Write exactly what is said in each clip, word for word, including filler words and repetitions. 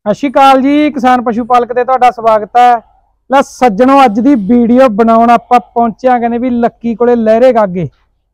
ਸਤਿ ਸ਼੍ਰੀ ਅਕਾਲ ਜੀ, किसान पशु पालक ते तुहाडा स्वागत है। ला सज्जणों, अज दी वीडियो बनाउण आपां पहुंचे कहने भी लक्की कोले लहरे गागे।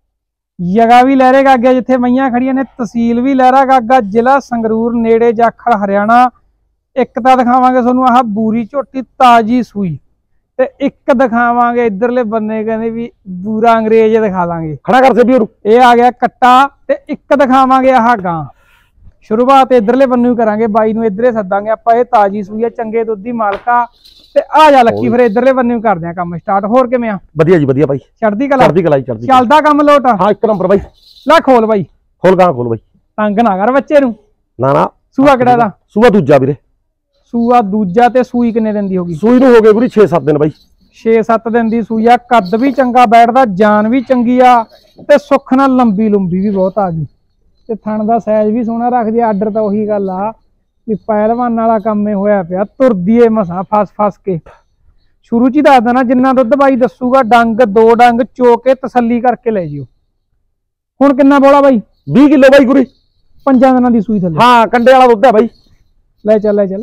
जगह भी लहरे गागे जिथे मईयां खड़ियां ने, तहसील भी लहरा गागा, जिला संगरूर नेड़े जाखल हरियाणा। एक तां दिखावांगे तुहानूं आह बूरी झोटी ताजी सूई, ते एक दिखावांगे इधरले बन्ने कहने भी बूरा अंग्रेज दिखा दांगे। खड़ा कर से भी ये आ गया कट्टा, ते एक दिखावांगे आह गां। शुरुआत इधरले बन्नू करांगे, बाई नूं इधरे सद्दांगे आपां। ये ताजी सूई है, चंगे दुध दी मालका। ते आ जा लक्की, फिर इधरले बन्नू करदे आ काम स्टार्ट। होर किवें आ? वधिया जी वधिया भाई, चढ़दी कला चढ़दी कला चढ़दी चलदा काम लोट। हां एक नंबर भाई। ला खोल भाई, खोल गां खोल भाई, तंग ना कर बच्चे नूं। ना ना सूआ किहड़ा दा? सूआ दूजा वीरे। सूआ दूजा। ते सूई किन्ने दिन दी होगी? सूई नूं हो गए पूरी छे सत्त दिन भाई। छे सत्त दिन दी सूई आ। कद भी चंगा बैठदा, जान भी चंगी आ, ते सुख नाल लंबी लुंबी भी बहुत आ गई। ते थण दा साइज भी सोहना रखदी। आर्डर तां ओही गल आ भी पहलवान वाला काम होया पिया। तुरदी ए मसां फस फस के। शुरू च ही दस देना, जिन्ना दुध बाई दसूगा डंग दो डंग चो के तसल्ली करके ले जियो। हुण किन्ना बोला बाई? बीस किलो बाई गुरी, पंजा दिनां दी सूई थल्ले। हां कंडे वाला दुध है भाई। ले चल ले चल।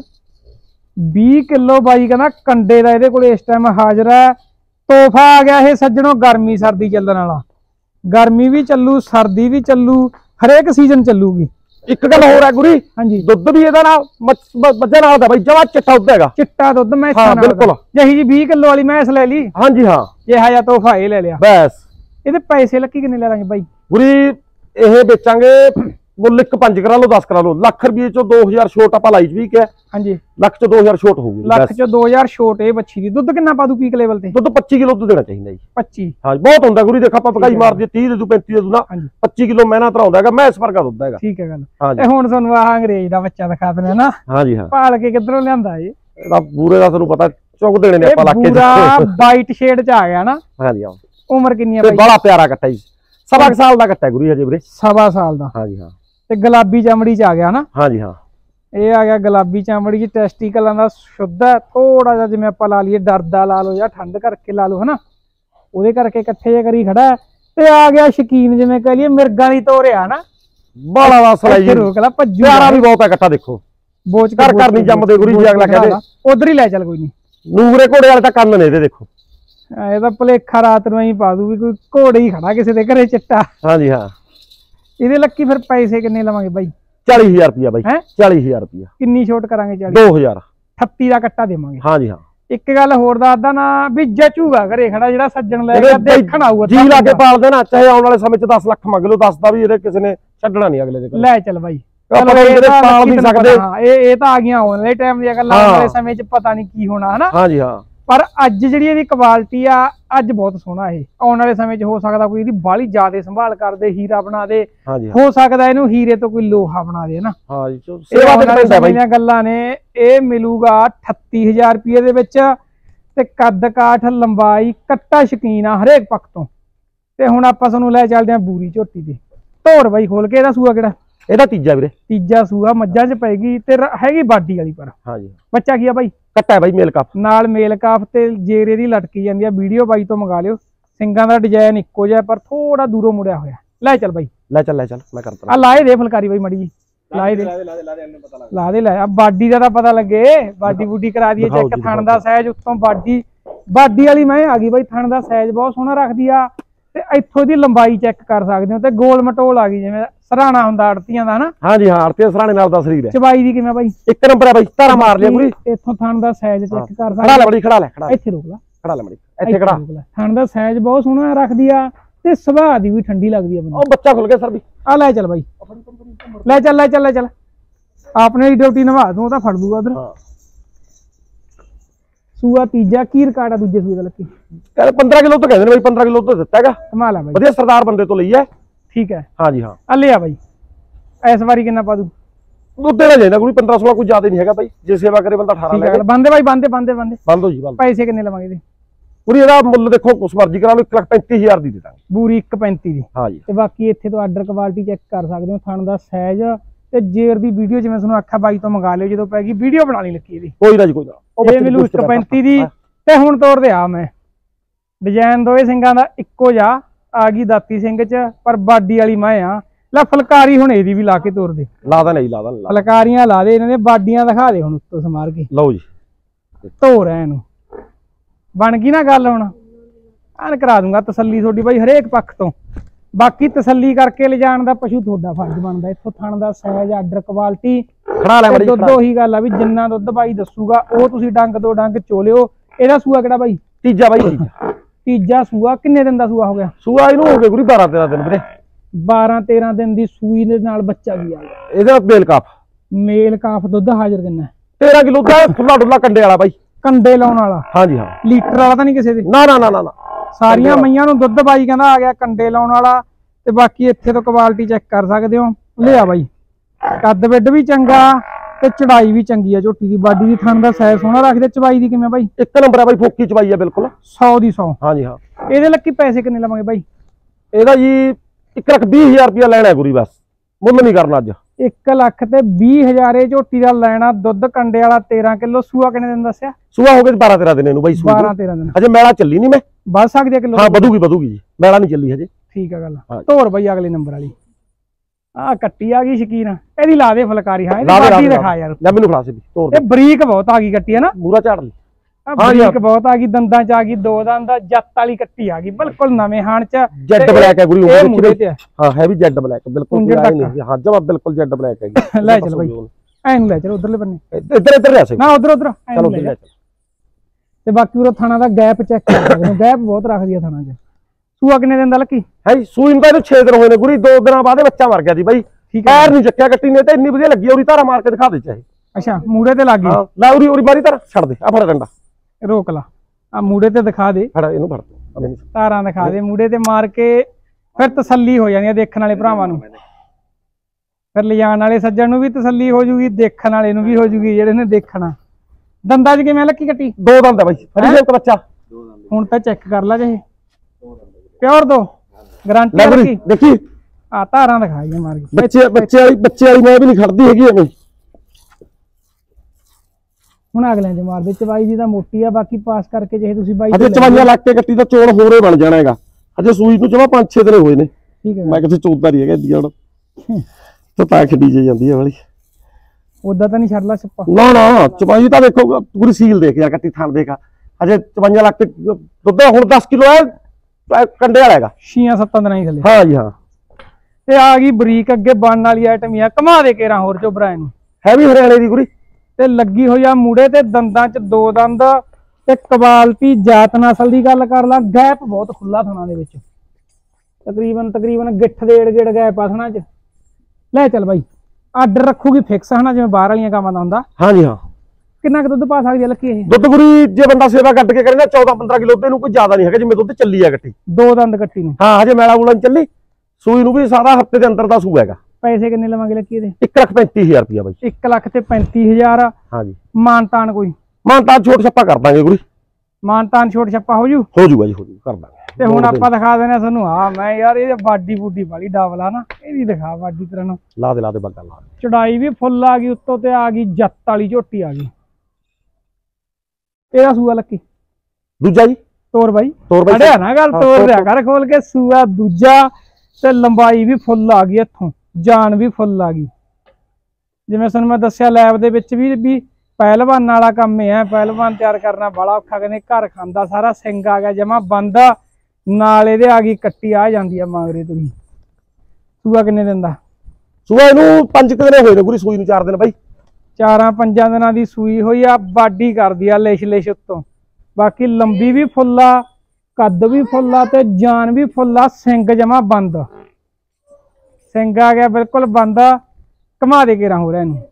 बीस किलो बाई कहना कंडे दा इहदे कोल इस टाइम हाजिर है। तोहफा आ गया ये सज्जणों, गर्मी सर्दी चलण वाला। गर्मी भी चलू, सर्दी भी चलू, हरेक सीजन चलूगी। एक गल होर है गुरी, हाँ जी, दुध भी इहदा नाल मज्झां नाल दा भाई, जमा चिट्टा दुध हैगा। चिट्टा दुध मैं हां बिल्कुल। यही जी बीस किलो वाली मैंस ले ली। हां जी हां, ये हाया तोहफा ये ले लिया बस। ਇਹਦੇ पैसे लक्की किन्ने ले लांगे भाई? गुरी ਇਹ बेचांगे मुल एक पांच करा लो, दस करा लो। लाख रुपये चो दो हजार ਛੋਟ ਆਪਾਂ ਲਾਈ ਵੀ ਕਿ हाँ जी, ਲੱਖ ਚ दो हजार ਛੋਟ ਹੋਊਗੀ। ਲੱਖ ਚ दो हजार ਛੋਟ ਇਹ ਬੱਚੀ ਦੀ। ਦੁੱਧ ਕਿੰਨਾ ਪਾ ਦੂ ਪੀਕ ਲੈਵਲ ਤੇ? ਦੁੱਧ पच्चीस किलो ਦੁੱਧ ਦੇਣਾ ਚਾਹੀਦਾ ਜੀ। पच्चीस? ਹਾਂ ਬਹੁਤ ਹੁੰਦਾ ਗੁਰੀ, ਦੇਖਾ ਆਪਾਂ ਪਕਾਈ ਮਾਰਦੀ तीस ਦੇ ਦੂ पैंतीस ਦੇ ਦੂ ਨਾ, पच्चीस किलो ਮਹੀਨਾ ਤਰਾਉਂਦਾ ਹੈਗਾ। ਮੈਂ ਇਸ ਵਰਗਾ ਦੁੱਧ ਹੈਗਾ। ਠੀਕ ਹੈ ਗੱਲ। ਹਾਂ ਜੀ, ਇਹ ਹੁਣ ਤੁਹਾਨੂੰ ਆਹ ਅੰਗਰੇਜ਼ ਦਾ ਬੱਚਾ ਦਿਖਾ ਦਿੰਦੇ ਨਾ। ਹਾਂ ਜੀ ਹਾਂ। ਪਾਲ ਕੇ ਕਿੱਧਰੋਂ ਲਿਆਂਦਾ ਇਹ? ਇਹਦਾ ਬੂਰੇ ਦਾ ਤੁਹਾਨੂੰ ਪਤਾ ਚੁੱਕ ਦੇਣੇ ਨੇ ਆਪਾਂ ਇਲਾਕੇ ਚ। ਵਾਈਟ ਸ਼ੇਡ ਚ ਆ ਗਿਆ ਨਾ। ਹਾਂ ਜੀ ਹਾਂ। ਉਮਰ ਕਿੰਨੀ ਹੈ ਤੇ ਬਾਈ? ਬੜਾ ਪਿਆਰਾ ਕੱਟਾ ਜੀ, ਸਵਾ ਸਾਲ ਦਾ ਕੱਟਾ ਗੁਰੀ ਹਜੇ ਵੀਰੇ। ਸਵਾ ਸਾਲ ਦਾ? ਹਾਂ ਜੀ ਹਾਂ। ਤੇ ਗੁਲਾਬੀ ਚਮੜੀ ਚ ਆ ਗਿਆ ਨਾ? ਹਾਂ ਜੀ ਹਾਂ। ਇਹ ਆ ਗਿਆ ਗੁਲਾਬੀ ਚਮੜੀ ਚ, ਟੈਸਟੀਕਲਾਂ ਦਾ ਸ਼ੁੱਧ ਹੈ। ਥੋੜਾ ਜਿਹਾ ਜਿਵੇਂ ਆਪਾਂ ਲਾ ਲਈਏ ਡਰਦਾ ਲਾ ਲਓ ਜਾਂ ਠੰਡ ਕਰਕੇ ਲਾ ਲਓ, ਹਨਾ ਉਹਦੇ ਕਰਕੇ ਇਕੱਠੇ ਜੇ ਕਰੀ ਖੜਾ ਹੈ। ਤੇ ਆ ਗਿਆ ਸ਼ਕੀਨ, ਜਿਵੇਂ ਕਹ ਲਈਏ ਮਿਰਗਾਂ ਦੀ ਤੋਰਿਆ ਨਾ। ਬਾਲਾ ਦਾ ਸਲਾਈ ਰੋਕ ਲਾ, ਭੱਜੂ। ਪਿਆਰਾ ਵੀ ਬਹੁਤ ਹੈ ਕੱਟਾ, ਦੇਖੋ ਬੋਚ ਕਰ ਕਰ ਨਹੀਂ ਜੰਮਦੇ ਗੁਰੀ ਜੀ। ਅਗਲਾ ਕਹਿੰਦੇ ਉਧਰ ਹੀ ਲੈ ਚੱਲ, ਕੋਈ ਨਹੀਂ। ਨੂਰੇ ਘੋੜੇ ਵਾਲੇ ਤਾਂ ਕੰਨ ਨੇ ਇਹਦੇ, ਦੇਖੋ ਇਹ ਤਾਂ ਭਲੇਖਾ ਰਾਤ ਨੂੰ ਹੀ ਪਾ ਦੂ ਵੀ ਕੋਈ ਘੋੜੇ ਹੀ ਖੜਾ ਕਿਸੇ ਦੇ ਘਰੇ ਚਿੱਟਾ। ਹਾਂ ਜੀ ਹਾਂ। ਇਹਦੇ ਲੱਕੀ ਫਿਰ ਪੈਸੇ ਕਿੰਨੇ ਲਵਾਂਗੇ ਬਾਈ? चालीस हजार रुपया भाई। है चालीस हजार रुपया किन्नी छोट करांगे? चालीस? दो हजार अठत्ती का कट्टा देवांगे। हाँ जी हाँ। एक गल होर दसदा ना भी जचूगा घरे खड़ा जेड़ा सज्जन लेगा, देखण आऊगा। जी ला के पाल देना, चाहे आने वाले समय च दस लाख मंग लो, दस दा भी ਇਹਦੇ ਕਿਸੇ ਨੇ ਛੱਡਣਾ ਨਹੀਂ ਅਗਲੇ ਦੇ। ਲੈ ਚੱਲ ਬਾਈ, ਆਪਾਂ ਇਹਦੇ ਪਾਲ ਨਹੀਂ ਸਕਦੇ। ਹਾਂ ਇਹ ਇਹ ਤਾਂ ਆ ਗਈਆਂ ਆਉਣ ਵਾਲੇ ਟਾਈਮ ਦੀਆਂ ਗੱਲਾਂ, ਆਉਣ ਵਾਲੇ ਸਮੇਂ ਚ ਪਤਾ ਨਹੀਂ ਕੀ ਹੋਣਾ, ਹਨਾ। ਹਾਂ ਜੀ ਹਾਂ। ਪਰ ਅੱਜ ਜਿਹੜੀ ਇਹਦੀ ਕੁਆਲਿਟੀ ਆ, ਅੱਜ ਬਹੁਤ ਸੋਹਣਾ ਇਹ। ਆਉਣ ਵਾਲੇ ਸਮੇਂ 'ਚ ਹੋ ਸਕਦਾ ਕੋਈ ਇਹਦੀ ਬਾਹਲੀ ਜ਼ਿਆਦਾ ਸੰਭਾਲ ਕਰਦੇ, ਹੀਰਾ ਬਣਾ ਦੇ। ਹੋ ਸਕਦਾ ਇਹਨੂੰ ਹੀਰੇ ਤੋਂ ਕੋਈ ਲੋਹਾ ਬਣਾ ਦੇ ਨਾ। ਹਾਂ ਜੀ, ਸੇਵਾ ਤੇ ਪੈਂਦਾ ਬਾਈ। ਇਹ ਗੱਲਾਂ ਨੇ। ਇਹ ਮਿਲੂਗਾ ਅਠੱਤੀ ਹਜ਼ਾਰ ਰੁਪਏ ਦੇ ਵਿੱਚ, ਤੇ ਕੱਦ ਕਾਠ ਲੰਬਾਈ ਕੱਟਾ ਸ਼ਕੀਨ ਆ ਹਰੇਕ ਪੱਖ ਤੋਂ। ਤੇ ਹੁਣ ਆਪਾਂ ਤੁਹਾਨੂੰ ਲੈ ਚੱਲਦੇ ਆਂ ਬੂਰੀ ਝੋਟੀ ਤੇ। ਧੋਰ ਬਾਈ ਖੋਲ ਕੇ। ਇਹਦਾ ਸੂਆ ਕਿਹੜਾ? ਇਹਦਾ ਤੀਜਾ ਵੀਰੇ। ਤੀਜਾ ਸੂਆ, ਮੱਝਾਂ 'ਚ ਪੈਗੀ ਤੇ ਹੈਗੀ ਬਾਡੀ ਵਾਲੀ। ਪਰ ਹਾਂ ਜੀ, ਬੱਚਾ ਕੀ ਆ ਬਾਈ? ਕੱਟਾ ਹੈ ਬਾਈ, ਮੇਲ ਕਾਫ ਨਾਲ ਮੇਲ ਕਾਫ ਤੇ ਜੇਰੇ ਦੀ ਲਟਕੀ ਜਾਂਦੀ ਆ। ਵੀਡੀਓ ਬਾਈ ਤੋਂ ਮੰਗਾ ਲਿਓ। ਸਿੰਗਾਂ ਦਾ ਡਿਜ਼ਾਈਨ ਇੱਕੋ ਜਿਹਾ, ਪਰ ਥੋੜਾ ਦੂਰੋਂ ਮੁੜਿਆ ਹੋਇਆ। ਲੈ ਚੱਲ ਬਾਈ, ਲੈ ਚੱਲ ਲੈ ਚੱਲ, ਮੈਂ ਕਰਦਾ। ਆ ਲਾਏ ਦੇ ਫੁਲਕਾਰੀ ਬਾਈ ਮੜੀ ਜੀ, ਲਾਏ ਦੇ ਲਾ ਦੇ। ਲੈ ਆ ਬਾਡੀ ਦਾ ਤਾਂ ਪਤਾ ਲੱਗੇ, ਬਾਡੀ ਬੂਡੀ ਕਰਾ ਦਈਏ ਚੈੱਕ। ਥਣ ਦਾ ਸਾਈਜ਼ ਉੱਤੋਂ ਬਾਡੀ ਬਾਡੀ ਵਾਲੀ ਮੈਂ ਆ ਗਈ ਬਾਈ। ਥਣ ਦਾ ਸਾਈਜ਼ ਬਹੁਤ ਸੋਹਣਾ ਰੱਖਦੀ ਆ, ਤੇ ਇੱਥੋਂ ਦੀ ਲੰਬਾਈ ਚੈੱਕ ਕਰ ਸਕਦੇ ਹੋ। ਤੇ ਗੋਲ ਮਟੋਲ ਆ ਗਈ, ਜਿਵੇਂ ਸਰਾਣਾ ਹੁੰਦਾ ਅੜਤੀਆਂ ਦਾ, ਹਨਾ। ਹਾਂ ਜੀ ਹਾਂ, ਅੜਤੀਆਂ ਸਰਾਣੇ ਨਾਲ ਦਾ ਸਰੀਰ ਹੈ। ਚਬਾਈ ਦੀ ਕਿਵੇਂ ਬਾਈ? ਇੱਕ ਨੰਬਰ ਹੈ ਬਾਈ, ਧਾਰਾ ਮਾਰ ਲਿਆ ਪੂਰੀ। ਇੱਥੋਂ ਥਣ ਦਾ ਸਾਈਜ਼ ਚੈੱਕ ਕਰ ਸਕਦੇ। ਖੜਾ ਲੈ ਬੜੀ, ਖੜਾ ਲੈ, ਖੜਾ ਇੱਥੇ ਰੋਕ ਲੈ, ਖੜਾ ਲੈ ਬੜੀ, ਇੱਥੇ ਖੜਾ। ਥਣ ਦਾ ਸਾਈਜ਼ ਬਹੁਤ ਸੋਹਣਾ ਰੱਖਦੀ ਆ, ਤੇ ਸੁਭਾਅ ਦੀ ਵੀ ਠੰਡੀ ਲੱਗਦੀ ਆ। ਉਹ ਬੱਚਾ ਖੁੱਲ ਗਿਆ ਸਰ ਵੀ। ਆ ਲੈ ਚੱਲ ਬਾਈ, ਲੈ ਚੱਲ ਲੈ ਚੱਲ ਲੈ ਚੱਲ। ਆਪਣੇ ਡਿਊਟੀ ਨਿਭਾ ਦੂੰ, ਤਾਂ ਫੜ ਦੂਗਾ ਉਧਰ। ਸੂਆ ਤੀਜਾ, ਕੀ ਰਿਕਾਰਡ ਆ ਦੂਜੇ ਸੂਏ ਦਾ ਲੱਕੀ? ਕਹਿੰਦੇ पंद्रह किलो तो कहते हैं भाई, पंद्रह किलो तो ਦਿੱਤਾ ਹੈਗਾ। ਕਮਾਲ ਆ ਬਾਈ, ਵਧੀਆ ਸਰਦਾਰ ਬੰਦੇ ਤੋਂ ਲਈ ਹੈ। ਠੀਕ ਹੈ। ਹਾਂ ਜੀ ਹਾਂ। ਆ ਲਿਆ ਬਾਈ। ਇਸ ਵਾਰੀ ਕਿੰਨਾ ਪਾ ਦੂ? ਦੁੱਧ ਦੇਣਾ ਚਾਹੀਦਾ ਕੋਈ पंद्रह सोलह, ਕੋਈ ਜ਼ਿਆਦਾ ਨਹੀਂ ਹੈਗਾ ਬਾਈ। ਜੇ ਸੇਵਾ ਕਰੇ ਬੰਦਾ अठारह ਲੈ। ਬੰਦੇ ਬਾਈ, ਬੰਦੇ ਬੰਦੇ ਬੰਦੇ ਬੰਦ ਹੋ ਜੀ, ਬੰਦ। ਪੈਸੇ ਕਿੰਨੇ ਲਵਾਂਗੇ ਇਹਦੇ? ਪੂਰੀ ਇਹਦਾ ਮੁੱਲ ਦੇਖੋ, ਕੁਛ ਮਰਜ਼ੀ ਕਰਾ ਲਓ, ਇੱਕ ਲੱਖ ਪੈਂਤੀ ਹਜ਼ਾਰ ਦੀ ਦੇ ਦਾਂਗੇ। ਪੂਰੀ ਇੱਕ ਪੈਂਤੀ ਦੀ। ਹਾਂ ਜੀ। ਤੇ ਬਾਕੀ ਇੱਥੇ ਤੋਂ ਆਰਡਰ ਕੁਆਲਿਟੀ ਚੈੱਕ ਕਰ ਸਕਦੇ ਹੋ। ਥਣ ਦਾ ਸਾਈਜ਼ ਤੇ ਜੇਰ ਦੀ ਵੀਡੀਓ ਜਿਵੇਂ ਤੁਹਾਨੂੰ ਆਖਿਆ ਬਾਈ ਤੋਂ ਮੰਗਾ ਲਿਓ, ਜਦੋਂ ਪੈਗੀ ਵੀਡੀਓ ਬਣਾ ਲਈ ਲੱਕੀ ਇਹਦੀ। ਕੋਈ ਨਾ ਜੀ, ਕੋਈ ਨਾ। ਇਹ ਮਿਲੂ ਇੱਕ ਪੈਂਤੀ ਦੀ। ਤੇ ਹੁਣ ਤੋਰ ਦੇ ਆ ਮੈਂ ਡਿਜ਼ਾਈਨ ਦੋਏ ਸਿੰਘਾਂ ਦਾ ਇੱਕੋ ਜਿਹਾ ਆ ਗਈ ਦਾਤੀ ਸਿੰਘ ਚ, ਪਰ ਬਾਡੀ ਵਾਲੀ ਮੈਂ ਆ। ਲੈ ਫੁਲਕਾਰੀ ਹੁਣ ਇਹਦੀ ਵੀ ਲਾ ਕੇ ਤੋਰ ਦੇ। ਲਾ ਦਾ ਨਹੀਂ ਲਾ ਦਾ ਫੁਲਕਾਰੀਆਂ ਲਾ ਦੇ, ਇਹਨਾਂ ਦੇ ਬਾਡੀਆਂ ਦਿਖਾ ਦੇ ਹੁਣ ਉੱਤੋਂ ਸਮਾਰ ਕੇ। ਲਓ ਜੀ ਧੋਰ ਐ ਇਹਨੂੰ, ਬਣ ਗਈ ਨਾ ਗੱਲ। ਹੁਣ ਐਨ ਕਰਾ ਦੂੰਗਾ ਤਸੱਲੀ ਤੁਹਾਡੀ ਬਾਈ ਹਰੇਕ ਪੱਖ ਤੋਂ। ਬਾਕੀ ਤਸੱਲੀ ਕਰਕੇ ਲਿਜਾਣ ਦਾ ਪਸ਼ੂ ਤੁਹਾਡਾ ਫਰਜ਼ ਬਣਦਾ। ਇੱਥੋਂ ਥਣ ਦਾ ਸਾਈਜ਼, ਆਰਡਰ, ਕੁਆਲਿਟੀ, ਖੜਾ ਲੈ ਬੜੀ ਦੁੱਧ ਉਹੀ ਗੱਲ ਆ ਵੀ ਜਿੰਨਾ ਦੁੱਧ ਬਾਈ ਦੱਸੂਗਾ ਉਹ ਤੁਸੀਂ ਡੰਗ ਦੋ ਡੰਗ ਚੋਲਿਓ। ਇਹਦਾ ਸੂਆ ਕਿਹੜਾ ਬਾਈ? ਤੀਜਾ ਬਾਈ ਤੀਜਾ। ਤੀਜਾ ਸੂਆ। ਕਿੰਨੇ ਦਿਨ ਦਾ ਸੂਆ ਹੋ ਗਿਆ? ਸੂਆ ਇਹਨੂੰ ਹੋ ਗਏ ਗੁਰੀ ਬਾਰਾਂ ਤੇਰਾਂ ਦਿਨ ਵੀਰੇ। ਬਾਰਾਂ ਤੇਰਾਂ ਦਿਨ ਦੀ ਸੂਈ ਦੇ ਨਾਲ ਬੱਚਾ ਵੀ ਆ ਗਿਆ। ਇਹਦਾ ਮੇਲ ਕਾਫ ਮੇਲ ਕਾਫ ਦੁੱਧ ਹਾਜ਼ਰ ਕਿੰਨਾ? ਤੇਰਾਂ ਕਿਲੋ ਦਾ ਖੁੱਲਾ ਡੁੱਲਾ ਕੰਡੇ ਵਾਲਾ ਬਾਈ। ਕੰਡੇ ਲਾਉਣ ਵਾਲਾ? ਹਾਂਜੀ ਹਾਂ। ਲੀਟਰ ਵਾਲਾ ਤਾਂ ਨਹੀਂ ਕਿਸੇ ਦੇ? ਨਾ ਨਾ ਨਾ ਨਾ ਸਾਰੀਆਂ ਮਈਆਂ ਨੂੰ ਦੁੱਧ ਬਾਈ ਕਹਿੰਦਾ ਆ ਗਿਆ ਕੰਡੇ ਲਾਉਣ ਵਾਲਾ। ਤੇ ਬਾਕੀ ਇੱਥੇ ਤੋਂ ਕੁਆਲਿਟੀ ਚੈੱਕ ਕਰ ਸਕਦੇ ਹੋ। ਲਿਆ ਬਾਈ ਕੱਦ ਵਿੱਡ ਵੀ ਚੰਗਾ ਤੇ ਚੜਾਈ ਵੀ ਚੰਗੀ ਆ ਝੋਟੀ ਦੀ। ਬਾਡੀ ਦੀ ਥਣ ਦਾ ਸਾਈਜ਼ ਸੋਹਣਾ ਰੱਖਦੇ। ਚਵਾਈ ਦੀ ਕਿਵੇਂ ਬਾਈ? ਇੱਕ ਨੰਬਰ ਆ ਬਾਈ, ਫੋਕੀ ਚਵਾਈ ਆ ਬਿਲਕੁਲ ਸੌ ਦੀ ਸੌ। ਹਾਂਜੀ ਹਾਂ। ਇਹਦੇ ਲੱਕੀ ਪੈਸੇ ਕਿੰਨੇ ਲਵਾਂਗੇ ਬਾਈ? ਇਹਦਾ ਜੀ ਇੱਕ ਲੱਖ ਵੀਹ ਹਜ਼ਾਰ ਰੁਪਇਆ ਲੈਣਾ ਗੁਰੀ, ਬਸ ਮੁੱਲ ਨਹੀਂ ਕਰਨਾ ਅੱਜ। ਇੱਕ ਲੱਖ ਤੇ ਵੀਹ ਹਜ਼ਾਰ ਇਹ ਝੋਟੀ ਦਾ ਲੈਣਾ। ਦੁੱਧ ਕੰਡੇ ਵਾਲਾ ਤੇਰਾਂ ਕਿਲੋ। ਸੂਆ ਕਿੰਨੇ ਦਿਨ ਦੱਸਿਆ? ਸੂਆ ਹੋ ਗਏ ਬਾਰਾਂ ਤੇਰਾਂ ਦਿਨ ਇਹਨੂੰ ਬਾਈ। ਬਾਰਾਂ ਤੇਰਾਂ ਦਿਨ ਅਜੇ ਮੈਲਾ ਚੱਲੀ ਨਹੀਂ। ਮੈਂ ਵੱਧ ਸਕਦੀ ਆ ਕਿਲੋ? ਹਾਂ ਵਧੂਗੀ ਵਧੂਗੀ ਜੀ, ਮੈਲਾ ਨਹੀਂ ਚੱਲੀ ਹਜੇ। ਠੀਕ ਆ ਗੱਲ। ਧੋਰ ਬਾਈ ਅਗਲੇ ਨੰਬਰ ਵਾਲੀ ਆ ਕੱਟੀ ਆ ਗਈ ਸ਼ਕੀਨ। ਇਹਦੀ ਲਾ ਦੇ ਫੁਲਕਾਰੀ। ਹਾਂ ਇਹਦੀ ਬਾਡੀ ਦਿਖਾ ਯਾਰ। ਲੈ ਮੈਨੂੰ ਫੜਾ ਸੀ ਤੋਰ। ਇਹ ਬਰੀਕ ਬਹੁਤ ਆ ਗਈ ਕੱਟੀ ਹੈ ਨਾ? ਪੂਰਾ ਝਾੜ ਲਈ। ਬਰੀਕ ਬਹੁਤ ਆ ਗਈ, ਦੰਦਾਂ ਚ ਆ ਗਈ, ਦੋ ਦੰਦ ਜੱਤ ਵਾਲੀ ਕੱਟੀ ਆ ਗਈ ਬਿਲਕੁਲ ਨਵੇਂ ਹਾਣ ਚ। ਜੈਡ ਬਲੈਕ ਹੈ ਗੁਰੀ। ਇਹ ਮੂਰੇ ਤੇ ਹਾਂ ਹੈ ਵੀ ਜੈਡ ਬਲੈਕ ਬਿਲਕੁਲ। ਹਾਂ ਜਮਾ ਬਿਲਕੁਲ ਜੈਡ ਬਲੈਕ ਹੈ। ਲੈ ਚੱਲ ਬਾਈ ਐਨ ਲੈ ਚੱਲ ਉਧਰਲੇ ਬੰਨੇ। ਇੱਧਰ ਇੱਧਰ ਆ ਸੇ ਨਾ ਉਧਰ ਉਧਰ ਚਲੋ ਲੈ ਚੱਲ। ਤੇ ਬਾਕੀ ਉਹ ਥਾਣਾ ਦਾ ਗੈਪ ਚੈੱਕ ਕਰ ਸਕਦੇ ਹੋ। ਗੈਪ ਬਹੁਤ ਰੱਖਦੀ ਆ ਥਾਣਾ ਚ। ਸੂਆ ਕਿੰਨੇ ਦਿਨ ਦਾ ਲੱਕੀ? ਹੈ ਸੂਈ ਨੂੰ ਤਾਂ ਇਹਨੂੰ ਛੇ ਦਿਨ ਹੋਏ ਨੇ ਗੁਰੀ। ਦੋ ਦਿਨਾਂ ਬਾਅਦ ਬੱਚਾ ਮਰ ਗਿਆ ਸੀ ਬਾਈ। ਠੀਕ ਪੈਰ ਨਹੀਂ ਚੱਕਿਆ ਕੱਟੀ ਨੇ ਤੇ ਇੰਨੀ ਵਧੀਆ ਲੱਗੀ। ਉਹਦੀ ਧਾਰਾ ਮਾਰ ਕੇ ਦਿਖਾ ਦੇ ਚਾਹੇ। ਅੱਛਾ ਮੂੜੇ ਤੇ ਲੱਗ ਗਈ। ਲੈ ਉਰੀ ਉਰੀ ਬਾਰੀ ਧਾਰਾ ਛੱਡ ਦੇ। ਆ ਫੜ ਡੰਡਾ ਰੋਕ ਲਾ। ਆ ਮੂੜੇ ਤੇ ਦਿਖਾ ਦੇ। ਫੜ ਇਹਨੂੰ ਫੜ ਧਾਰਾਂ ਦਿਖਾ ਦੇ ਮੂੜੇ ਤੇ ਮਾਰ ਕੇ। ਫਿਰ ਤਸੱਲੀ ਹੋ ਜਾਣੀ ਆ ਦੇਖਣ ਵਾਲੇ ਭਰਾਵਾਂ ਨੂੰ। ਫਿਰ ਲਿਜਾਣ ਵਾਲੇ ਸੱਜਣ ਨੂੰ ਵੀ ਤਸੱਲੀ ਹੋ ਜੂਗੀ, ਦੇਖਣ ਵਾਲੇ ਨੂੰ ਵੀ ਹੋ ਜੂਗੀ ਜਿਹੜੇ ਨੇ ਦੇਖਣਾ। ਦੰਦਾਂ 'ਚ ਕਿਵੇਂ ਲੱਕੀ ਕੱਟੀ? ਦੋ ਦੰਦ ਆ ਬਾਈ। ਫੜੀ ਇੱਕ ਬੱਚਾ ਹੁਣ ਤਾਂ ਚੈੱਕ ਕਰ ਲਾ ਜੇ ਪਿਓਰ ਦੋ ਗਾਰੰਟੀ ਲੱਗੀ। ਦੇਖੀ ਆ ਧਾਰਾਂ ਦਿਖਾਈਆਂ ਮਾਰ ਕੇ। ਬੱਚੇ ਬੱਚੇ ਵਾਲੀ ਬੱਚੇ ਵਾਲੀ ਮੈਂ ਵੀ ਨਹੀਂ ਖੜਦੀ ਹੈਗੀ ਐਵੇਂ। ਹੁਣ ਅਗਲਿਆਂ 'ਚ ਮਾਰਦੇ। ਚਵਾਈ ਜੀ ਦਾ ਮੋਟੀ ਆ। ਬਾਕੀ ਪਾਸ ਕਰਕੇ ਜੇ ਤੁਸੀਂ ਬਾਈ ਅਜੇ ਚਵਾਈਆਂ ਲੱਗ ਕੇ ਕੱਟੀ ਤਾਂ ਚੋਣ ਹੋਰੇ ਬਣ ਜਾਣਾ ਹੈਗਾ। ਅਜੇ ਸੂਈ ਨੂੰ ਜਮਾ ਪੰਜ ਛੇ ਦਿਨ ਹੋਏ ਨੇ। ਠੀਕ ਹੈ। ਮੈਂ ਕਿਥੇ ਚੋਦਾ ਨਹੀਂ ਹੈਗਾ ਦੀਆਂ ਹੁਣ ਤਾਂ ਤਾਂ ਖੱਡੀ ਜੇ ਜਾਂਦੀ ਹੈ ਵਾਲੀ। ਉਦਾਂ ਤਾਂ ਨਹੀਂ ਛੱਡ ਲਾ ਛੱਪਾ। ਨਾ ਨਾ ਚਵਾਈ ਤਾਂ ਦੇਖੋ ਪੂਰੀ ਸੀਲ ਦੇਖ ਜਾ ਕੱਟੀ ਥਣ ਦੇਖਾ। ਅਜੇ ਚਵਾਈਆਂ ਲੱਗ ਕੇ ਦੁੱਧ ਹੁਣ ਦਸ ਕਿਲੋ ਹੈ ਕੰਡੇ ਵਾਲਾ ਹੈਗਾ। ਛੇ ਸੱਤ ਦਿਨਾਂ ਹੀ ਥੱਲੇ। ਹਾਂ ਜੀ ਹਾਂ। ਤੇ ਆ ਗਈ ਬਰੀਕ ਅੱਗੇ ਬਣਨ ਵਾਲੀ ਆਈਟਮ ਆ। ਘਮਾ ਦੇ ਕੇਰਾ ਹੋਰ ਚੋਬਰਾ ਇਹਨੂੰ। ਹੈ ਵੀ ਹਰਿਆਣੇ ਦੀ ਗੁਰੀ ਤੇ ਲੱਗੀ ਹੋਈ ਆ ਮੂੜੇ ਤੇ ਦੰਦਾਂ ਚ ਦੋ ਦੰਦ ਤੇ ਕੁਆਲਿਟੀ ਜਾਤ ਨਸਲ ਦੀ ਗੱਲ ਕਰ ਲਾ। ਗੈਪ ਬਹੁਤ ਖੁੱਲਾ ਥਣਾ ਦੇ ਵਿੱਚ। ਤਕਰੀਬਨ ਤਕਰੀਬਨ ਗਿੱਠ ਡੇਢ ਗੇੜ ਗੈਪ ਆ ਥਣਾ ਚ। ਲੈ ਚੱਲ ਬਾਈ ਆਰਡਰ ਰੱਖੂਗੀ ਫਿਕਸ ਹਨਾ ਜਿਵੇਂ ਬਾਹਰ ਵਾਲੀਆਂ ਕਾਮਾਂ ਦਾ ਹੁੰਦਾ। ਹਾਂ ਜੀ ਹਾਂ। ਕਿੰਨਾ ਕੁ ਦੁੱਧ ਪਾ ਸਕਦੀ ਹੈ ਲੱਕੀ ਇਹ? ਦੁੱਧ ਗੁਰੀ ਜੇ ਬੰਦਾ ਸੇਵਾ ਕੱਢ ਕੇ ਕਰੇ ਨਾ ਚੌਦਾਂ ਪੰਦਰਾਂ ਕਿਲੋ ਤੇ ਇਹਨੂੰ ਕੋਈ ਜ਼ਿਆਦਾ ਨਹੀਂ ਹੈਗਾ। ਜਿਵੇਂ ਦੁੱਧ ਚੱਲੀ ਆ ਕੱਟੀ ਦੋ ਦੰਦ ਕੱਟੀ ਨੂੰ। ਹਾਂ ਹਜੇ ਮੈਲਾ ਮੂਲਾ ਚੱਲੀ। ਸੂਈ ਨੂੰ ਵੀ ਸਾਰਾ ਹਫ਼ਤੇ ਦੇ ਅੰਦਰ ਦਾ ਸੂਆ ਹੈਗਾ। ਪੈਸੇ ਕਿੰਨੇ ਲਵਾਂਗੇ ਲੱਕੀ ਇਹਦੇ? ਇੱਕ ਲੱਖ ਪੈਂਤੀ ਹਜ਼ਾਰ ਰੁਪਇਆ ਬਾਈ। ਇੱਕ ਲੱਖ ਤੇ ਪੈਂਤੀ ਹਜ਼ਾਰ। ਹਾਂ ਜੀ। ਮਾਨਤਾਨ ਕੋਈ? ਮਾਨਤਾਨ ਛੋਟ ਛੱਪਾ ਕਰ ਦਾਂਗੇ ਗੁਰੀ। ਮਾਨਤਾਨ ਛੋਟ ਛੱਪਾ ਹੋ ਜੂ? ਹੋ ਜੂਗਾ ਜੀ ਹੋ ਜੂ ਕਰ ਦਾਂਗੇ। ਤੇ ਹੁਣ ਆਪਾਂ ਦਿਖਾ ਦਿੰਦੇ ਆ ਤੁਹਾਨੂੰ। ਆ ਮੈਂ ਯਾਰ ਇਹ ਬਾਡੀ ਬੂਡੀ ਵਾਲੀ ਡਬਲਾ ਨਾ ਇਹਦੀ ਦਿਖਾ ਬਾਡੀ ਤਰ੍ਹਾਂ ਨੂੰ। ਲਾ ਦੇ ਲਾ ਦੇ ਬੱਗਾ ਲਾ ਦੇ। ਚੜਾਈ ਵੀ ਫੁੱਲ ਆ ਗਈ ਉੱਤੋਂ ਤੇ ਆ ਗਈ ਜੱਤ ਵਾਲੀ ਝੋਟੀ ਆ ਗਈ। ਇਹਦਾ ਸੂਆ ਲੱਕੀ ਦੂਜਾ ਜੀ। ਤੋਰ ਬਾਈ ਤੋਰ ਬਾਈ ਅੜਿਆ ਨਾ ਗੱਲ ਤੋਰ ਦਿਆ ਕਰ ਖੋਲ ਕੇ। ਸੂਆ ਦੂਜਾ ਤੇ ਲੰਬਾਈ ਵੀ ਫੁੱਲ ਆ ਗਈ। ਇੱਥੋਂ ਜਾਨ ਵੀ ਫੁੱਲ ਆ ਗਈ। ਜਿਵੇਂ ਤੁਹਾਨੂੰ ਮੈਂ ਦੱਸਿਆ ਲੈਬ ਦੇ ਵਿੱਚ ਵੀ ਵੀ ਪਹਿਲਵਾਨ ਵਾਲਾ ਕੰਮ ਹੈ। ਪਹਿਲਵਾਨ ਤਿਆਰ ਕਰਨਾ ਬੜਾ ਔਖਾ। ਕਹਿੰਦੇ ਘਰ ਖਾਂਦਾ ਸਾਰਾ। ਸਿੰਘ ਆ ਗਿਆ ਜਮਾ ਬੰਦ ਨਾਲ। ਇਹਦੇ ਆ ਗਈ ਕੱਟੀ ਆ ਜਾਂਦੀ ਆ ਮਾਂਗਰੇ ਤੁਸੀਂ। ਸੂਆ ਕਿੰਨੇ ਦਿਨ ਦਾ? ਸੂਆ ਇਹਨੂੰ ਪੰਜ ਕੁ ਦਿਨ ਹੋਏ ਨੇ ਗੁਰੀ ਸੂਈ ਨੂੰ। ਚਾਰ ਦਿਨ ਬਾਈ। ਚਾਰਾਂ ਪੰਜਾਂ ਦਿਨਾਂ ਦੀ ਸੂਈ ਹੋਈ ਆ। ਬਾਡੀ ਕਰਦੀ ਆ ਲਿਸ਼ ਲਿਸ਼ ਉੱਤੋਂ। ਬਾਕੀ ਲੰਬੀ ਵੀ ਫੁੱਲ ਆ, ਕੱਦ ਵੀ ਫੁੱਲ ਆ ਤੇ ਜਾਨ ਵੀ ਫੁੱਲ ਆ। ਸਿੰਘ ਜਮਾ ਬੰਦ। ਸਿੰਘ ਆ ਗਿਆ ਬਿਲਕੁਲ ਬੰਦ। ਘਮਾ ਦੇ ਕੇਰਾ ਹੋ ਰਿਹਾ ਇਹਨੂੰ।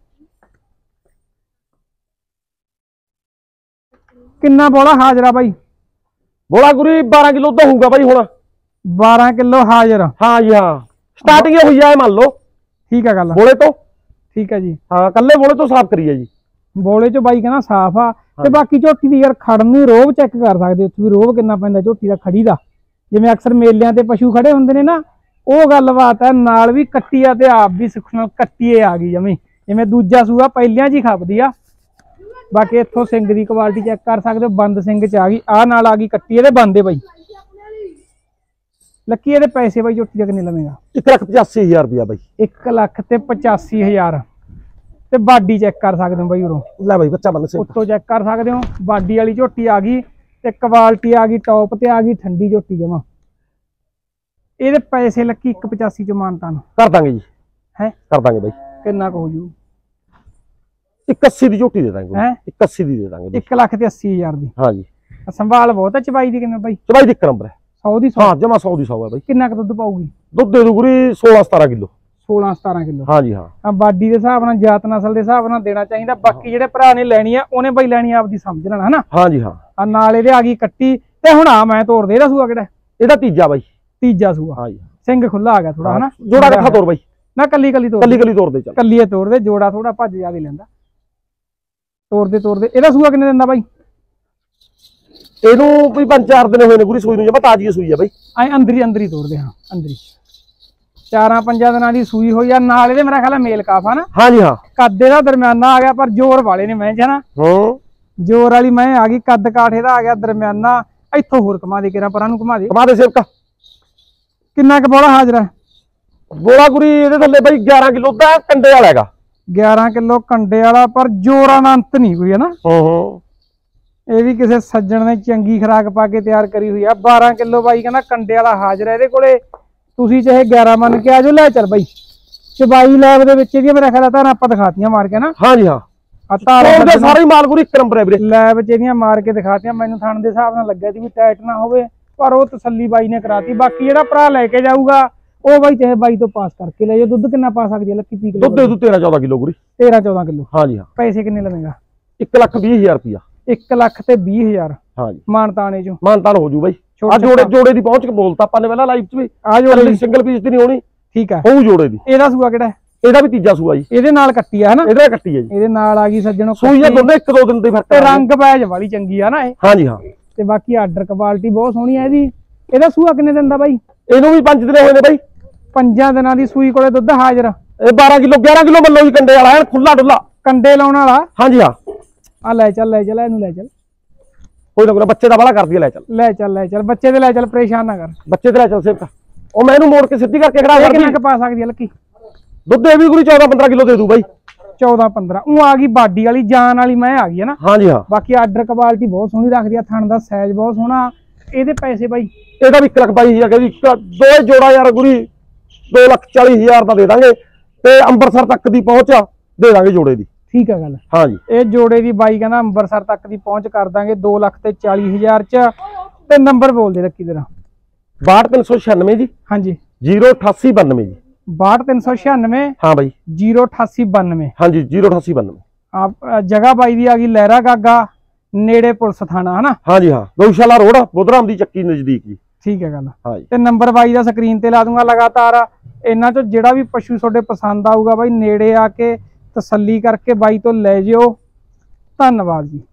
ਕਿੰਨਾ ਬੋਲਾ ਹਾਜ਼ਰਾ ਬਾਈ? ਬੋਲਾ ਗੁਰੀ ਬਾਰਾਂ ਕਿਲੋ ਤਾਂ ਹੋਊਗਾ ਬਾਈ ਹੁਣ। ਬਾਰਾਂ ਕਿਲੋ ਹਾਜ਼ਰ। ਹਾਂ ਜੀ ਹਾਂ। ਸਟਾਰਟਿੰਗ ਹੋਈ ਆ ਮੰਨ ਲਓ। ਠੀਕ ਆ ਗੱਲ। ਬੋਲੇ ਤੋਂ ਠੀਕ ਆ ਜੀ। ਹਾਂ ਕੱਲੇ ਬੋਲੇ ਤੋਂ ਸਾਫ਼ ਕਰੀਏ ਜੀ। ਬੋਲੇ ਚੋਂ ਬਾਈ ਕਹਿੰਦਾ ਸਾਫ਼ ਆ। ਤੇ ਬਾਕੀ ਝੋਟੀ ਦੀ ਯਾਰ ਖੜਨ ਦੀ ਰੋਬ ਚੈੱਕ ਕਰ ਸਕਦੇ ਉੱਥੇ ਵੀ। ਰੋਬ ਕਿੰਨਾ ਪੈਂਦਾ ਝੋਟੀ ਦਾ ਖੜੀ ਦਾ। ਜਿਵੇਂ ਅਕਸਰ ਮੇਲਿਆਂ ਤੇ ਪਸ਼ੂ ਖੜੇ ਹੁੰਦੇ ਨੇ ਨਾ ਉਹ ਗੱਲਬਾਤ ਹੈ। ਨਾਲ ਵੀ ਕੱਟੀ ਆ ਤੇ ਆਪ ਵੀ ਸੁੱਖ ਨਾਲ ਕੱਟੀਏ ਆ ਗਈ ਜਮੀ। ਜਿਵੇਂ ਦੂਜਾ ਸੂਆ ਪਹਿਲਿਆਂ ਚ ਹੀ ਖਪਦੀ ਆ। ਬਾਕੀ ਇੱਥੋਂ ਸਿੰਘ ਦੀ ਕੁਆਲਿਟੀ ਚੈੱਕ ਕਰ ਸਕਦੇ ਹੋ। ਬੰਦ ਸਿੰਘ ਚ ਆ ਗਈ। ਆਹ ਨਾਲ ਆ ਗਈ ਕੱਟੀ ਇਹਦੇ ਬੰਦੇ ਬਾਈ। ਲੱਕੀ ਇਹਦੇ ਪੈਸੇ ਬਾਈ ਝੋਟੀ ਦੇ ਕਿੰਨੇ ਲਵੇਂਗਾ? ਇੱਕ ਲੱਖ ਪਚਾਸੀ ਹਜ਼ਾਰ ਰੁਪਇਆ ਬਾਈ। ਇੱਕ ਲੱਖ ਤੇ ਪਚਾਸੀ ਹਜ਼ਾਰ। ਤੇ ਬਾਡੀ ਚੈੱਕ ਕਰ ਸਕਦੇ ਹੋ ਬਾਈ ਉਰੋਂ, ਲੈ ਬਾਈ ਬੱਚਾ ਬੰਨ ਸੇ ਉੱਤੋਂ ਚੈੱਕ ਕਰ ਸਕਦੇ ਹੋ। ਬਾਡੀ ਵਾਲੀ ਝੋਟੀ ਆ ਗਈ ਤੇ ਕੁਆਲਿਟੀ ਆ ਗਈ ਟੌਪ ਤੇ ਆ ਗਈ, ਠੰਡੀ ਝੋਟੀ ਜਮਾ। ਇਹਦੇ ਪੈਸੇ ਲੱਕੀ ਇੱਕ ਪਚਾਸੀ ਚ ਮਾਨਤਾ ਨੂੰ ਕਰ ਦਾਂਗੇ ਜੀ। ਹੈ ਕਰ ਦਾਂਗੇ ਬਾਈ। ਕਿੰਨਾ ਕੁ ਹੋ ਜੂ? ਇੱਕ ਅੱਸੀ ਦੀ ਝੋਟੀ ਦੇ ਦਾਂਗੇ। ਹੈ ਇੱਕ ਅੱਸੀ ਦੀ ਦੇ ਦਾਂਗੇ। ਇੱਕ ਲੱਖ ਤੇ ਅੱਸੀ ਹਜ਼ਾਰ ਦੀ। ਹਾਂ ਜੀ। ਸੰਭਾਲ ਬਹੁਤ ਹੈ ਚਬਾਈ ਦੀ ਕਿਵੇਂ ਬਾਈ? ਚਬਾਈ ਦੀ ਇੱਕ ਨੰਬਰ ਹੈ। ਸੌ ਦੀ ਸੌ? ਹਾਂ ਜਮਾ ਸੌ ਦੀ ਸੌ ਹੈ ਬਾਈ। ਕਿੰਨਾ ਕੁ ਦੁੱਧ ਪਾਊਗੀ? ਦੁੱਧ ਦੇ ਦੂ ਗੁਰੀ ਸੋਲਾਂ ਸਤਾਰਾਂ ਕਿਲੋ। ਸੋਲਾਂ ਸਤਾਰਾਂ ਕਿਲੋ। ਹਾਂ ਜੀ ਹਾਂ। ਆ ਬਾਡੀ ਦੇ ਹਿਸਾਬ ਨਾਲ, ਜਾਤ ਨਸਲ ਦੇ ਹਿਸਾਬ ਨਾਲ ਦੇਣਾ ਚਾਹੀਦਾ। ਬਾਕੀ ਜਿਹੜੇ ਭਰਾ ਨੇ ਲੈਣੀ ਆ ਉਹਨੇ ਬਾਈ ਲੈਣੀ ਆਪਦੀ ਸਮਝ ਲੈਣਾ ਹਨਾ। ਹਾਂ ਜੀ ਹਾਂ। ਆ ਨਾਲ ਇਹਦੇ ਆ ਗਈ ਕੱਟੀ ਤੇ ਹੁਣ ਆ ਮੈਂ ਤੋੜ ਦੇ। ਇਹਦਾ ਸੂਆ ਕਿਹੜਾ? ਇਹਦਾ ਤੀਜਾ ਬਾਈ। ਤੀਜਾ ਸੂਆ। ਹਾਂ ਜੀ। ਸਿੰਘ ਖੁੱਲਾ ਆ ਗਿਆ ਥੋੜਾ ਹਨਾ। ਜੋੜਾ ਇਕੱਠਾ ਤੋੜ ਬਾਈ। ਨਾ ਕੱਲੀ ਕੱਲੀ ਤੋੜ। ਕੱਲੀ ਕੱਲੀ ਤੋੜ ਦੇ ਚੱਲ। ਕੱਲੀਏ ਤੋੜ ਦੇ, ਜੋੜਾ ਥੋੜਾ ਭੱਜ ਜਾ ਵੀ ਲੈਂਦਾ। ਤੋੜਦੇ ਤੋੜਦੇ ਇਹਦਾ ਸੂਆ ਕਿੰਨੇ ਦਿੰਦਾ ਬਾਈ? ਇਹਨੂੰ ਵੀ ਪੰਜ ਚਾਰ ਦਿਨ ਹੋਏ ਨੇ ਗੁਰੀ ਸੂਈ ਨੂੰ, ਜਮਾ ਤਾਜ਼ੀ ਸੂਈ ਆ ਬਾਈ। ਐ ਅੰਦਰੀ ਅੰਦਰੀ ਤੋੜਦੇ। ਹਾਂ ਅੰਦਰੀ ਚਾਰਾਂ ਪੰਜਾਂ ਦਿਨਾਂ ਦੀ ਸੂਈ ਹੋਈ ਆ। ਨਾਲ ਇਹਦੇ ਮੇਰਾ ਖਿਆਲ ਮੇਲ ਕਾਫਾ ਨਾ। ਹਾਂ ਜੀ ਹਾਂ। ਕੱਦ ਇਹਦਾ ਦਰਮਿਆਨਾ ਆ ਗਿਆ, ਪਰ ਜ਼ੋਰ ਵਾਲੇ ਨੇ ਮੈਂ ਹਨਾ। ਹਾਂ ਜ਼ੋਰ ਵਾਲੀ ਮੈਂ ਆ ਗਈ। ਕੱਦ ਕਾਠ ਇਹਦਾ ਆ ਗਿਆ ਦਰਮਿਆਨਾ। ਇੱਥੋਂ ਹੋਰ ਘੁਮਾ ਦੇ, ਕਿਹੜਾ ਪਰਾਂ ਨੂੰ ਘੁਮਾ ਦੇ। ਘੁਮਾ ਦੇ ਸੇਵਕਾ। ਕਿੰਨਾ ਕੁ ਬੋਲਾ ਹਾਜ਼ਰ ਹੈ? ਬੋਲਾ ਗੁਰੀ ਇਹਦੇ ਥੱਲੇ ਬਾਈ ਗਿਆਰਾਂ ਕਿਲੋ ਦਾ ਕੰਡੇ ਵਾਲਾ ਹੈਗਾ। ਗਿਆਰਾਂ ਕਿਲੋ ਕੰਡੇ ਵਾਲਾ, ਪਰ ਜੋਰਾਂ ਦਾ ਅੰਤ ਨਹੀਂ ਕੋਈ ਹਨਾ। ਹਾਂ ਹਾਂ। ਇਹ ਵੀ ਕਿਸੇ ਸੱਜਣ ਨੇ ਚੰਗੀ ਖਰਾਕ ਪਾ ਕੇ ਤਿਆਰ ਕਰੀ ਹੋਈ ਆ। ਬਾਰਾਂ ਕਿਲੋ ਬਾਈ ਕਹਿੰਦਾ ਕੰਡੇ ਵਾਲਾ ਹਾਜ਼ਰ ਹੈ ਇਹਦੇ ਕੋਲੇ। ਤੁਸੀਂ ਚਾਹੇ ਗਿਆਰਾਂ ਮੰਨ ਕੇ ਆਜੋ। ਲੈ ਚੱਲ ਬਾਈ ਚਬਾਈ ਲੈਬ ਦੇ ਵਿੱਚ ਇਹਦੀਆਂ ਮੇਰਾ ਖਿਆਲ ਤਾਂ ਆਪਾਂ ਦਿਖਾਤੀਆਂ ਮਾਰ ਕੇ ਨਾ। ਹਾਂ ਜੀ ਹਾਂ। ਆ ਤਾਰਾਂ ਦੇ ਸਾਰੇ ਮਾਲ ਗੁਰੀ ਇੱਕ ਨੰਬਰ ਹੈ ਵੀਰੇ। ਲੈਬ ਚ ਇਹਦੀਆਂ ਮਾਰ ਕੇ ਦਿਖਾਤੀਆਂ। ਮੈਨੂੰ ਥਣ ਦੇ ਹਿਸਾਬ ਨਾਲ ਲੱਗਿਆ ਸੀ ਵੀ ਟਾਈਟ ਨਾ ਹੋਵੇ, ਪਰ ਉਹ ਤਸੱਲੀ ਬਾਈ ਨੇ ਕਰਾਤੀ। ਬਾਕੀ ਜਿਹੜਾ ਭਰਾ ਲੈ ਕੇ ਜਾਊਗਾ ਉਹ ਬਾਈ ਚਾਹੇ ਬਾਈ ਤੋਂ ਪਾਸ ਕਰਕੇ ਲੈ ਜਾਓ। ਦੁੱਧ ਕਿੰਨਾ ਪਾ ਸਕਦੀ ਹੈ ਲੱਕੀ? ਪੀ ਕਿਲੋ ਦੁੱਧ ਦੇ ਦੂ ਤੇਰਾਂ ਚੌਦਾਂ ਕਿਲੋ ਗੁਰੀ। ਤੇਰਾਂ ਚੌਦਾਂ ਕਿਲੋ। ਹਾਂ ਜੀ ਹਾਂ। ਪੈਸੇ ਕਿੰਨੇ ਲਵੇਂਗਾ? ਇੱਕ ਲੱਖ ਵੀਹ ਹਜ਼ਾਰ ਰੁਪਇਆ। ਇੱਕ ਲੱਖ ਤੇ ਵੀਹ ਹਜ਼ਾਰ। ਹਾਂ ਜੀ। ਮਾਨਤਾਨੇ ਚੋਂ ਮਾਨਤਾਨ ਹੋ ਜੂ ਬਾਈ। ਆ ਜੋੜੇ ਜੋੜੇ ਦੀ ਪਹੁੰਚ ਕੇ ਬੋਲਤਾ ਆਪਾਂ ਨੇ ਪਹਿਲਾਂ ਲਾਈਵ ਚ ਵੀ। ਆ ਜੋੜੇ ਦੀ ਸਿੰਗਲ ਪੀਸ ਦੀ ਨਹੀਂ ਹੋਣੀ। ਠੀਕ ਹੈ। ਹੋਊ ਜੋੜੇ ਦੀ। ਇਹਦਾ ਸੂਆ ਕਿਹੜਾ ਹੈ? ਇਹਦਾ ਵੀ ਤੀਜਾ ਸੂਆ ਜੀ। ਇਹਦੇ ਨਾਲ ਕੱਟੀ ਆ ਹਨਾ। ਇਹਦਾ ਕੱਟੀ ਹੈ ਜੀ। ਇਹਦੇ ਨਾਲ ਆ ਗਈ ਸੱਜਣੋ ਸੂਈ ਆ ਦੋਨੇ ਇੱਕ ਦੋ ਦਿਨ ਦੇ ਫਰਕ। ਤੇ ਰੰਗ ਬੈਜ ਵਾਲੀ ਚੰਗੀ ਆ ਨਾ ਇਹ। ਹਾਂ ਜੀ ਹਾਂ। ਤੇ ਬਾਕੀ ਆਰਡਰ ਕੁਆਲਿਟੀ ਬਹੁਤ ਸੋਹਣੀ ਹੈ ਇਹਦੀ। ਇਹਦਾ ਸੂਆ ਕਿੰਨੇ ਦਿਨ ਦਾ ਬਾਈ? ਇਹਨੂੰ ਵੀ ਪੰਜ ਦਿਨ ਹੋਏ ਨੇ ਬਾਈ। ਪੰਜਾਂ ਦਿਨਾਂ ਦੀ ਸੂਈ ਕੋਲੇ ਦੁੱਧ ਹਾਜ਼ਰ। ਇਹ ਬਾਰਾਂ ਕਿਲੋ ਗਿਆਰਾਂ ਕਿਲੋ ਮੰਨ ਲਓ ਜੀ ਕੰਡੇ ਵਾਲਾ ਐਨ ਖੁੱਲਾ ਡੁੱਲਾ। ਕੰਡੇ ਲਾਉਣ ਵਾਲਾ। ਹਾਂ ਜੀ ਹਾਂ। ਆ ਲੈ ਚੱਲ ਲੈ ਚੱਲ ਇਹਨੂੰ ਲੈ ਚੱਲ। ਕੋਈ ਨਾ ਕੋਈ ਬੱਚੇ ਦਾ ਬਾਲਾ ਕਰਦੀ ਲੈ ਚੱਲ। ਲੈ ਚੱਲ ਲੈ ਚੱਲ ਬੱਚੇ ਦੇ ਲੈ ਚੱਲ, ਪਰੇਸ਼ਾਨ ਨਾ ਕਰ। ਬੱਚੇ ਤੇ ਲੈ ਚੱਲ ਸੇਵਕਾ। ਉਹ ਮੈਂ ਇਹਨੂੰ ਮੋੜ ਕੇ ਸਿੱਧੀ ਕਰਕੇ ਖੜਾ। ਕਿੰਨਾ ਕੁ ਪਾ ਸਕਦੀ ਹੈ ਲੱਕੀ? ਦੁੱਧ ਇਹ ਵੀ ਗੁਰੀ ਚੌਦਾਂ ਪੰਦਰਾਂ ਕਿਲੋ ਦੇ ਦੂ ਬਾਈ। ਚੌਦਾਂ ਪੰਦਰਾਂ। ਉਹ ਆ ਗਈ ਬਾਡੀ ਵਾਲੀ ਜਾਨ ਵਾਲੀ ਮੈਂ ਆ ਗਈ ਹੈ ਨਾ। ਹਾਂ ਜੀ ਹਾਂ। ਬਾਕੀ ਆਰਡਰ ਕੁਆਲਿਟੀ ਬਹੁਤ ਸੋਹਣੀ ਰੱਖਦੀ ਆ। ਥਣ ਦਾ ਸਾਈਜ਼ ਬਹੁਤ ਸੋਹਣਾ। ਇਹਦੇ ਪੈਸੇ ਬਾਈ? ਇਹਦਾ ਵੀ ਇੱਕ ਲੱਖ ਬਾਈ ਹਜ਼ਾਰ ਕਹਿੰਦੀ। ਦੋ ਜੋੜਾ ਯਾਰ ਗੁਰੀ ਦੋ ਲੱਖ ਚਾਲੀ ਹਜ਼ਾਰ ਦਾ ਦੇ ਦਾਂਗੇ। ਤੇ ਅੰਮ੍ਰਿਤਸਰ ਤੱਕ ਦੀ ਪਹੁੰਚ ਦੇ ਦਾਂਗੇ ਜੋੜੇ ਦੀ। ਠੀਕ ਹੈ ਗੱਲ। ਹਾਂ ਜੀ। ਇਹ ਜੋੜੇ ਦੀ ਬਾਈ ਕਹਿੰਦਾ ਅੰਮ੍ਰਿਤਸਰ ਤੱਕ ਦੀ ਪਹੁੰਚ ਕਰ ਦਾਂਗੇ ਦੋ ਲੱਖ ਤੇ ਚਾਲੀ ਹਜ਼ਾਰ ਚ। ਤੇ ਨੰਬਰ ਬੋਲ ਦੇ ਰੱਖੀ ਤੇਰਾ। ਬਾਹਠ ਤਿੰਨ ਸੌ ਛਿਆਨਵੇਂ ਜੀ। ਹਾਂਜੀ। ਜ਼ੀਰੋ ਅਠਾਸੀ ਬਾਨਵੇਂ ਜੀ। ਬਾਹਠ ਤਿੰਨ ਸੌ ਛਿਆਨਵੇਂ। ਹਾਂ ਬਾਈ। ਜ਼ੀਰੋ ਅਠਾਸੀ ਬਾਨਵੇਂ। ਹਾਂਜੀ ਜ਼ੀਰੋ ਅਠਾਸੀ ਬਾਨਵੇਂ। ਆ ਜਗ੍ਹਾ ਬਾਈ ਦੀ ਆ ਗਈ ਲਹਿਰਾ ਗਾਗਾ, ਨੇੜੇ ਪੁਲਿਸ ਥਾਣਾ ਹਨਾ। ਹਾਂ ਜੀ ਹਾਂ। ਗਊਸ਼ਾਲਾ ਰੋਡ ਬੁੱਧਰਾਮ ਦੀ ਚੱਕੀ ਨਜ਼ਦੀਕ ਜੀ। ਠੀਕ ਹੈ ਗੱਲ। ਹਾਂ ਜੀ। ਤੇ ਨੰਬਰ ਬਾਈ ਦਾ ਸਕਰੀਨ ਤੇ ਲਾ ਦੂੰਗਾ ਲਗਾਤਾਰ। ਇਹਨਾਂ ਚੋਂ ਜਿਹੜਾ ਵੀ ਪਸ਼ੂ ਤੁਹਾਡੇ ਪਸੰਦ ਆਊਗਾ ਬਾਈ ਨੇੜੇ ਆ ਕੇ ਤਸੱਲੀ ਕਰਕੇ ਬਾਈ ਤੋਂ ਲੈ ਜਿਓ। ਧੰਨਵਾਦ ਜੀ।